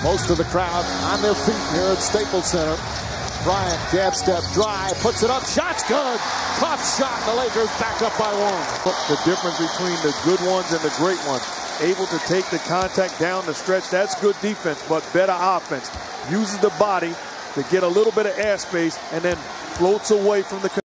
Most of the crowd on their feet here at Staples Center. Bryant, jab step, drive, puts it up, shot's good. Tough shot, the Lakers back up by one. The difference between the good ones and the great ones. Able to take the contact down the stretch, that's good defense, but better offense. Uses the body to get a little bit of airspace and then floats away from the